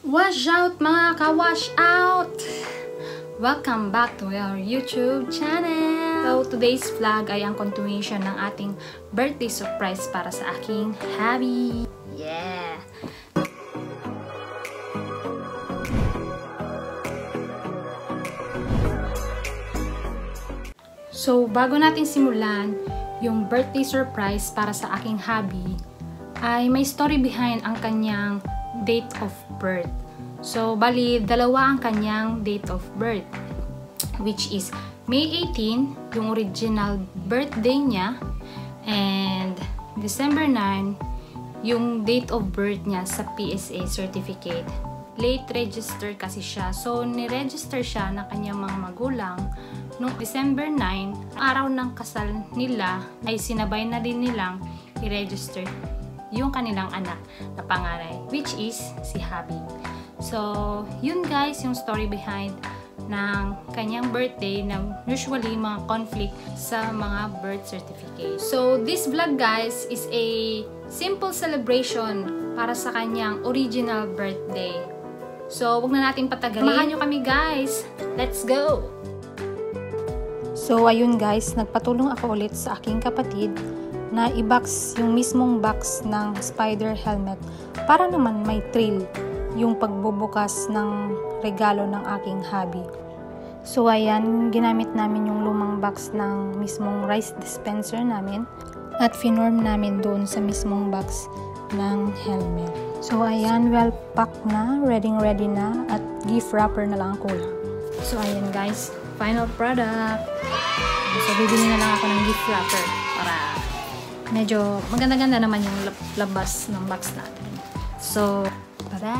Wash out mga ka-wash out! Welcome back to our YouTube channel! So, today's vlog ay ang continuation ng ating birthday surprise para sa aking hubby. Yeah! So, bago natin simulan yung birthday surprise para sa aking hubby, ay may story behind ang kanyang date of birth. So, bali, dalawa ang kanyang date of birth, which is May 18, yung original birthday niya, and December 9, yung date of birth niya sa PSA certificate. Late register kasi siya. So, ni-register siya ng kanyang mga magulang noong December 9, araw ng kasal nila, ay sinabay na din nilang i-register yung kanilang anak na pangaray, which is si Hubby. So, yun guys, yung story behind ng kanyang birthday na usually mga conflict sa mga birth certificate. So, this vlog guys is a simple celebration para sa kanyang original birthday. So, wag na natin patagalin. Samahan nyo kami guys! Let's go! So, ayun guys, nagpatulong ako ulit sa aking kapatid na i-box yung mismong box ng spider helmet para naman may thrill yung pagbubukas ng regalo ng aking hubby. So ayan, ginamit namin yung lumang box ng mismong rice dispenser namin at finorm namin doon sa mismong box ng helmet. So ayan, well packed na, ready na, at gift wrapper na lang ang kulang. So ayan guys, final product. So bibili na lang ako ng gift wrapper para medyo maganda-ganda naman yung labas ng box natin. So, tada!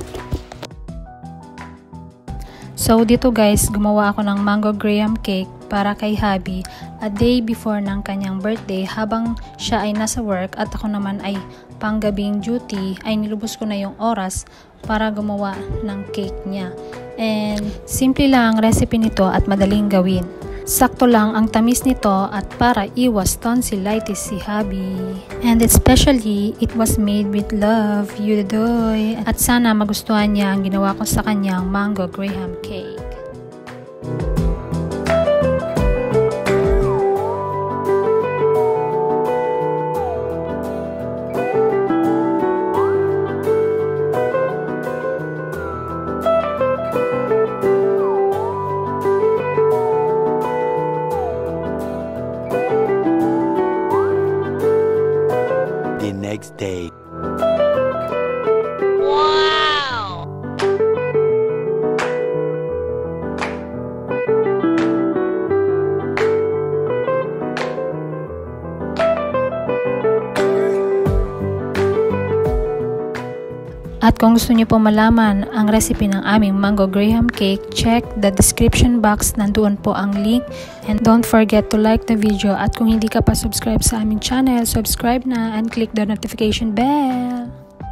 So, dito guys, gumawa ako ng mango graham cake para kay hubby a day before ng kanyang birthday habang siya ay nasa work at ako naman ay panggabing duty, ay nilubos ko na yung oras para gumawa ng cake niya. And simple lang ang recipe nito at madaling gawin. Sakto lang ang tamis nito at para iwas tonsillitis si hubby. And especially, it was made with love, Yudoy. At sana magustuhan niya ang ginawa ko sa kanyang mango graham cake. Next day. Wow! At kung gusto niyo po malaman ang recipe ng aming mango graham cake, check the description box, nandoon po ang link. And don't forget to like the video, at kung hindi ka pa subscribe sa aming channel, subscribe na and click the notification bell.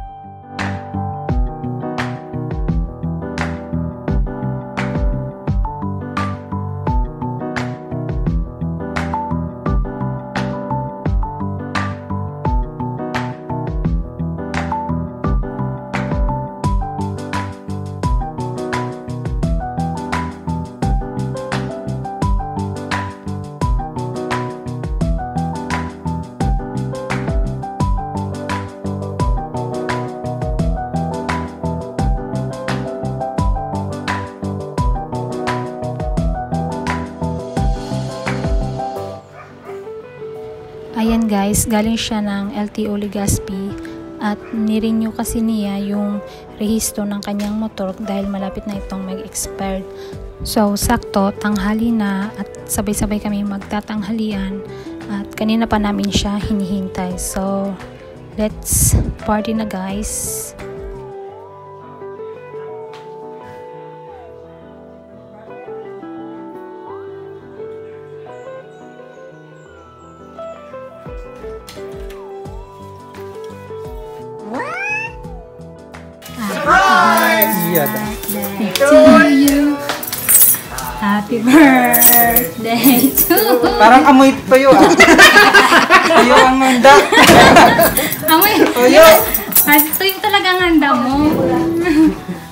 Ayan guys, galing siya ng LTO Legazpi at nirenew kasi niya yung rehistro ng kanyang motor dahil malapit na itong mag-expired. So, sakto, tanghali na at sabay-sabay kami magtatanghalian at kanina pa namin siya hinihintay. So, let's party na guys! Surprise! To you. Happy birthday to Parang amoy tuyo ah. Tuyo ang handa. Amoy. Tuyo. Tuyo talaga ang handa mo.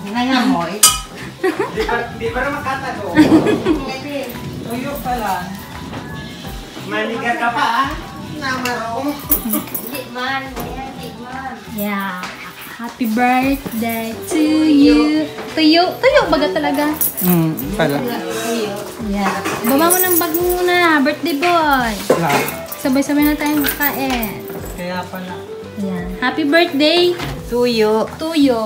Trigger ka pa ah. Namarong. Hindi man. Hindi man. Yeah. Happy birthday to you. Tuyo baga talaga. Pala. Yeah. Baba mo ng bag muna. Birthday boy. Lahat. Sabay-sabay na tayong kakain. Kaya pala. Yan. Happy birthday Tuyo. to you.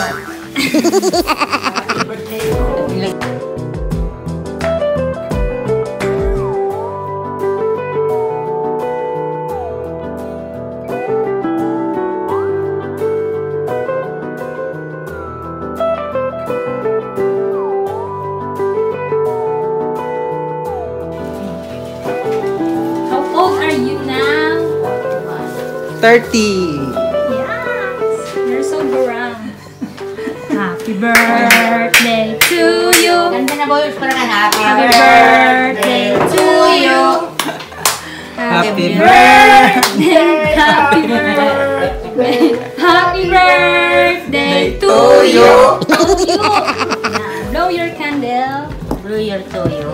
How old are you now? 30. Yes, you're so brown. Happy birthday to you. Ganda na boys para ka happy Happy birthday to you. Happy birthday. Happy birthday. Happy birthday to you. To you. Now, blow your candle. Blow your tuyo.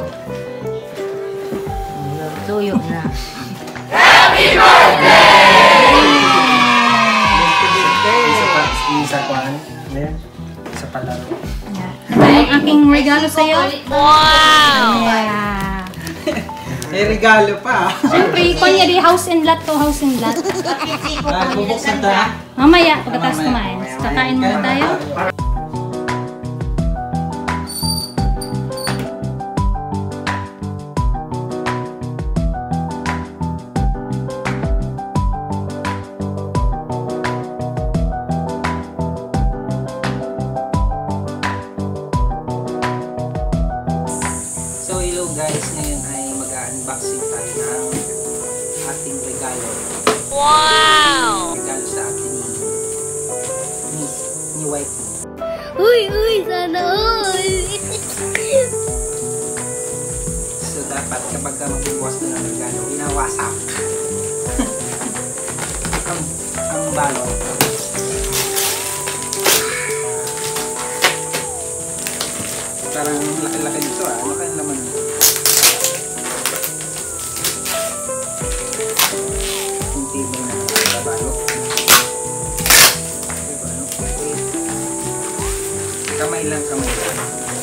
Your tuyo na. Isa pa. Ayan. Isa pa laro. Ito yung aking regalo sa'yo. Wow! Yeah. May regalo pa. Siyempre, kunyari, house and lot to house and lot. Bubuksan ta. Mamaya, pagkatapos kumain. Kakain muna tayo. So hello guys, ngayon ay mag-unboxing tayo ng ating regalo. Wow! Regalo sa atin ni wife. Uy, sana all. So dapat kapag ka magbubukas na ng regalo, winawasak. ang balot. Parang laki-laki dito ah. Ano kaya naman? Yung table na balot. Diba, ano? Kamay lang, kamay lang.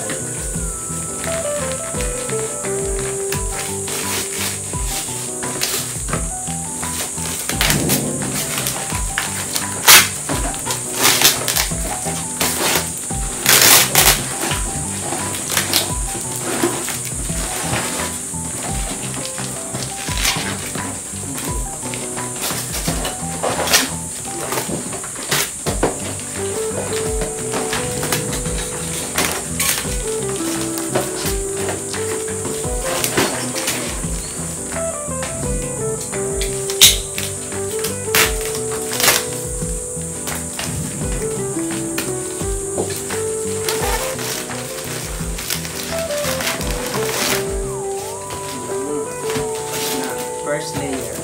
First layer.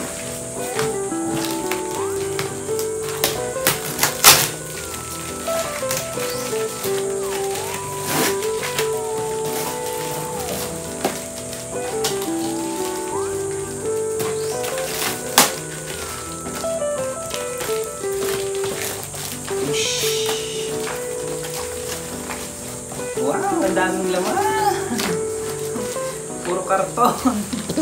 Wow, ang daming laman. Puro karton.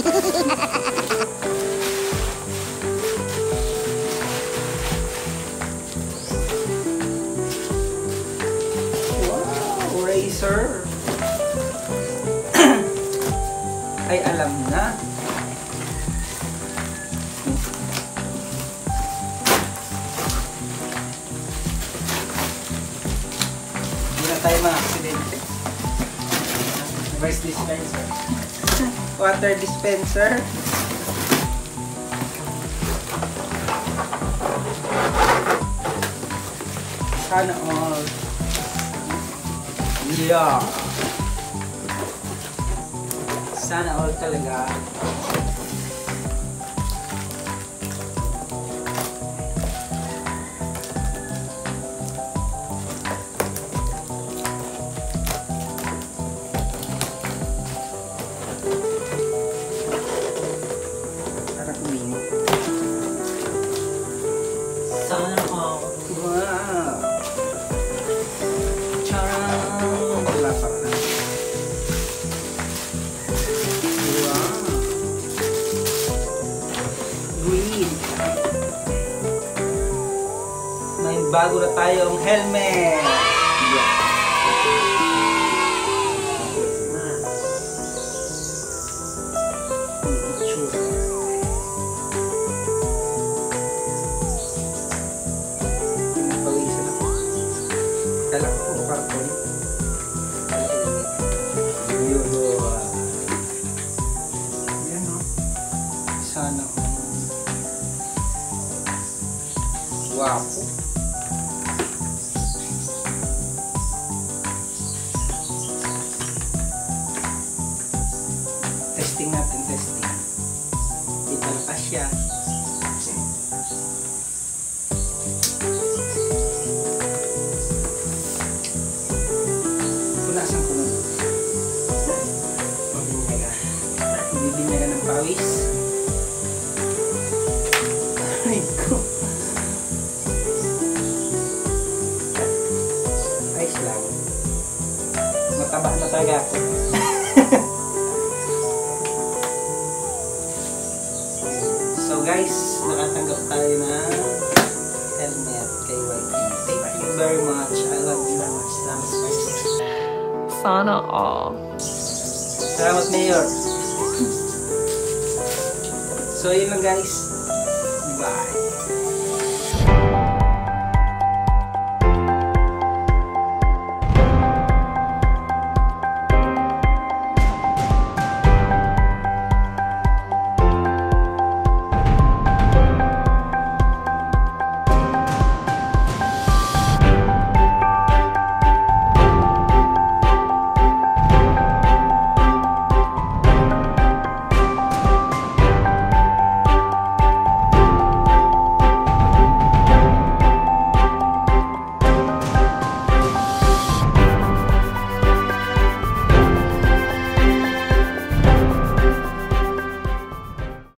Wow, razor. Ay, alam na. Hindi na tayo mga aksidente. Rice dispenser. Water dispenser. Sana all. Yeah. Sana all talaga. bago na tayong helmet. Kala ko puro karton. Yan o. Sana. Wapo. Testing natin, testing. Di pala kasya. Punasan ko nun. Bibinyaga ng pawis. Ay ko. Ayos lang. Mataba na talaga ako. So guys, nakatanggap tayo ng helmet kay YT. Thank you very much. I love you very much. Sana all. Salamat, Mayor. So, yun lang guys.